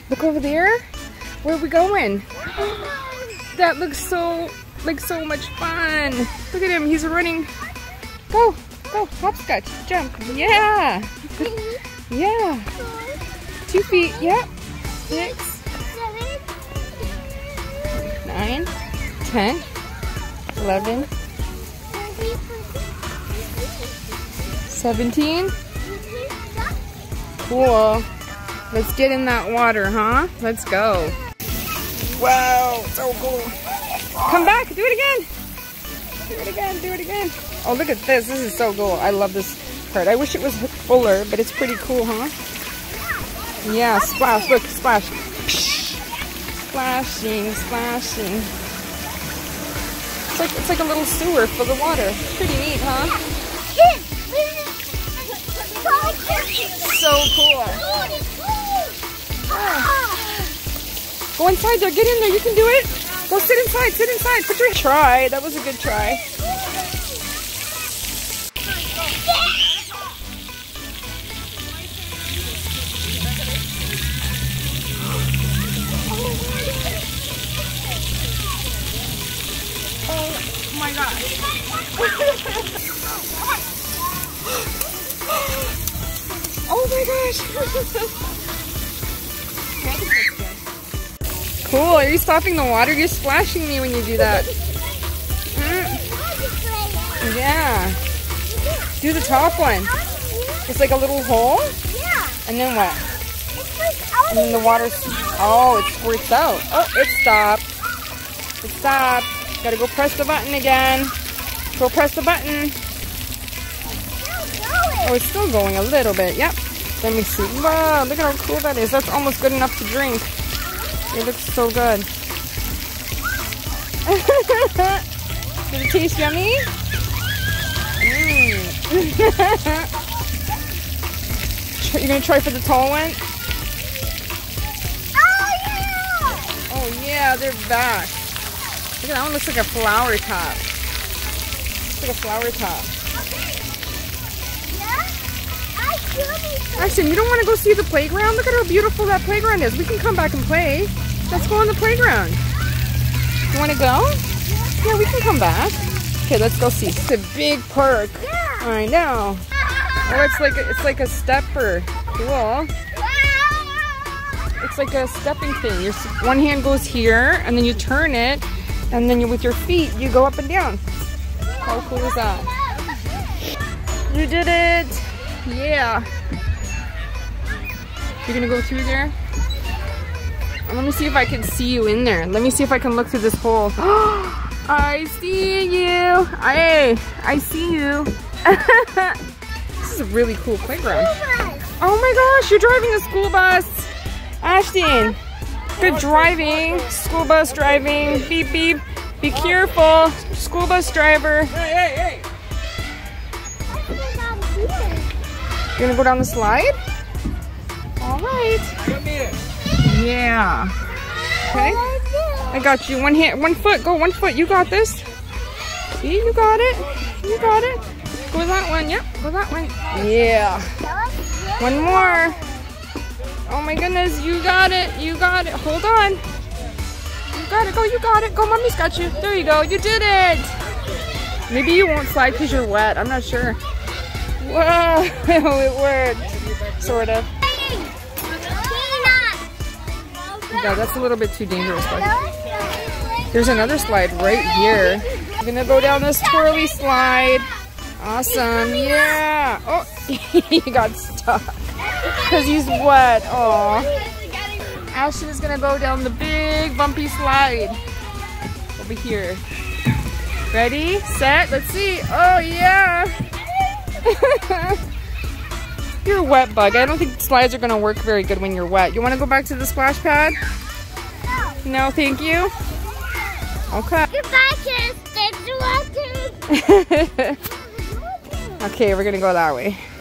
Look over there. Where are we going? That looks so, like so much fun. Look at him, he's running. Go, go, hopscotch, jump. Yeah. Yeah. 2 feet, yeah. 6, 9, 10, 11, 17. Cool. Let's get in that water, huh? Let's go. Wow, so cool. Come back, do it again. Do it again, do it again. Oh, look at this. This is so cool. I love this part. I wish it was fuller, but it's pretty cool, huh? Yeah, splash. Look, splash. Splashing, splashing. It's like a little sewer full of water. Pretty neat, huh? So cool. Go inside there. Get in there. You can do it. Go sit inside. Sit inside. Put your try. That was a good try. Oh my gosh. Oh my gosh. Cool. Are you stopping the water? You're splashing me when you do that. Yeah. Do the top one. It's like a little hole. And then what? And then the water. Oh, it squirts out. Oh, it stopped. It stopped. Gotta go press the button again. Go press the button. Oh, it's still going a little bit. Yep. Let me see. Wow, look at how cool that is. That's almost good enough to drink. It looks so good. Does it taste yummy? You're gonna try for the tall one? Oh yeah! Oh yeah, they're back. Look at that one. Looks like a flower top. Looks like a flower top. Ashton, you don't want to go see the playground? Look at how beautiful that playground is. We can come back and play. Let's go on the playground. You want to go? Yeah, we can come back. Okay, let's go see. It's a big park. Yeah. I know. Oh, it's like a stepper. Cool. It's like a stepping thing. Your one hand goes here, and then you turn it, and then with your feet you go up and down. How cool is that? You did it. Yeah. You're gonna go through there? Let me see if I can see you in there. Let me see if I can look through this hole. I see you. Hey, I see you. This is a really cool playground. Oh my gosh, you're driving a school bus. Ashton, good driving. School bus driving. Beep, beep. Be careful. School bus driver. Hey, hey, hey. You're gonna go down the slide? All right. Yeah. Okay. I got you. One hand, 1 foot. Go 1 foot. You got this. See, you got it. You got it. Go that one. Yep. Go that one. Yeah. One more. Oh my goodness. You got it. You got it. Hold on. You got it. Go. You got it. Go. Mommy's got you. There you go. You did it. Maybe you won't slide because you're wet. I'm not sure. Whoa. It worked. Sort of. Yeah, that's a little bit too dangerous, but there's another slide right here. I'm gonna go down this twirly slide. Awesome, yeah. Oh, he got stuck because he's wet. Aw. Ashton is gonna go down the big bumpy slide over here. Ready, set, let's see. Oh yeah. You're a wet bug. I don't think slides are gonna work very good when you're wet. You wanna go back to the splash pad? No, thank you. Okay. Goodbye, kids. Thanks for watching. Okay, we're gonna go that way.